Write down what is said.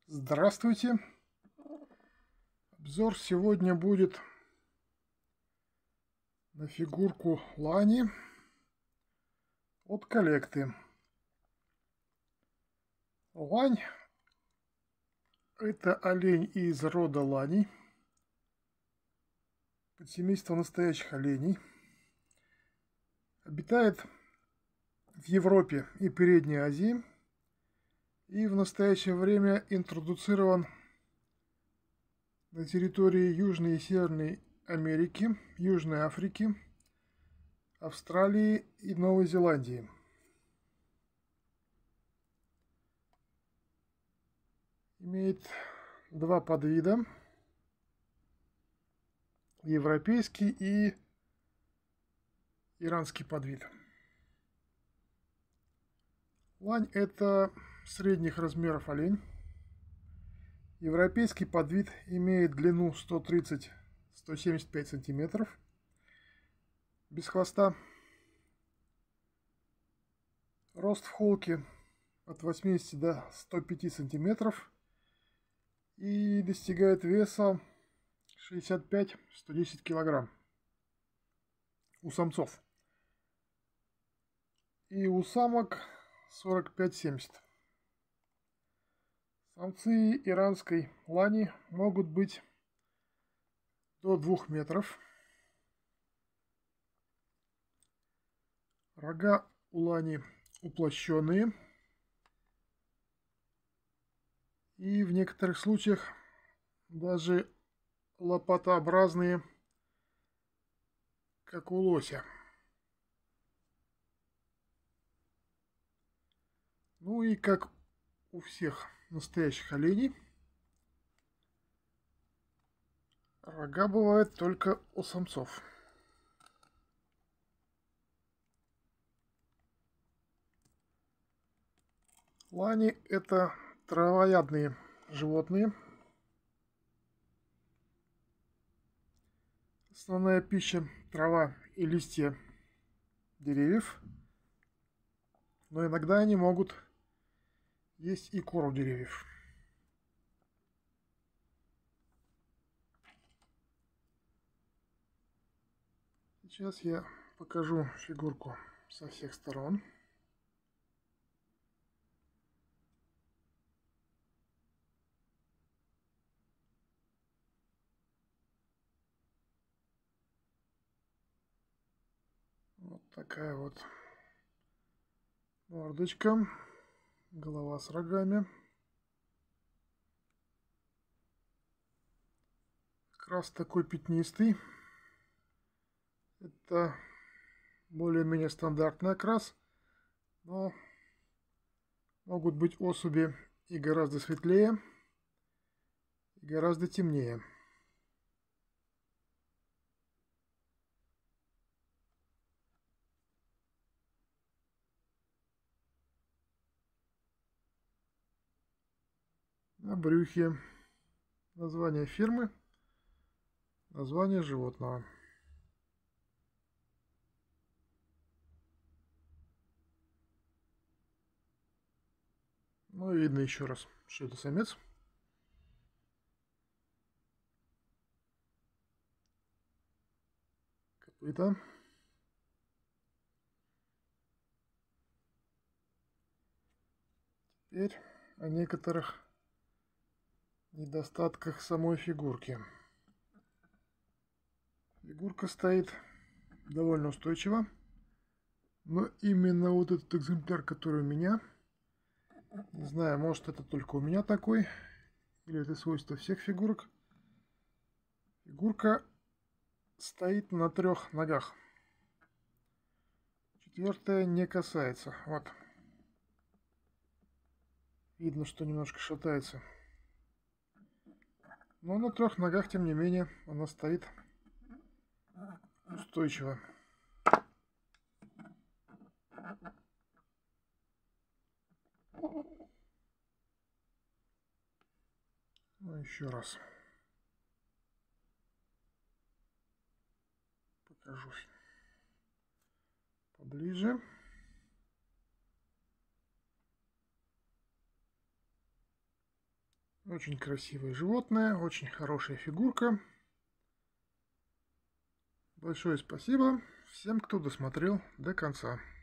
Здравствуйте! Обзор сегодня будет на фигурку Лани от коллекты. Лань — это олень из рода ланей, подсемейство настоящих оленей. Обитает в Европе и Передней Азии и в настоящее время интродуцирован на территории Южной и Северной Америки, Южной Африки, Австралии и Новой Зеландии. Имеет два подвида: европейский и иранский подвид. Лань — это средних размеров олень. Европейский подвид имеет длину 130-175 сантиметров, без хвоста. Рост в холке от 80 до 105 сантиметров и достигает веса 65-110 килограмм у самцов. И у самок 45-70. Самцы иранской лани могут быть до 2 метров. Рога у лани уплощенные. И в некоторых случаях даже лопатообразные, как у лося. Ну и как у всех настоящих оленей, рога бывают только у самцов. Лани — это травоядные животные. Основная пища — трава и листья деревьев, но иногда они могут есть и кору деревьев. Сейчас я покажу фигурку со всех сторон. Вот такая вот мордочка, голова с рогами. Окрас такой пятнистый. Это более-менее стандартный окрас, но могут быть особи и гораздо светлее, и гораздо темнее. На брюхе название фирмы, название животного. Ну и видно еще раз, что это самец. Копыта. Теперь о некоторых недостатках самой фигурки. Фигурка стоит довольно устойчиво, но именно вот этот экземпляр, который у меня, не знаю, может это только у меня такой, или это свойство всех фигурок, фигурка стоит на 3 ногах. 4-я не касается. Вот. Видно, что немножко шатается. Но на 3 ногах, тем не менее, она стоит устойчиво. Ну, еще раз покажу поближе. Очень красивое животное, очень хорошая фигурка. Большое спасибо всем, кто досмотрел до конца.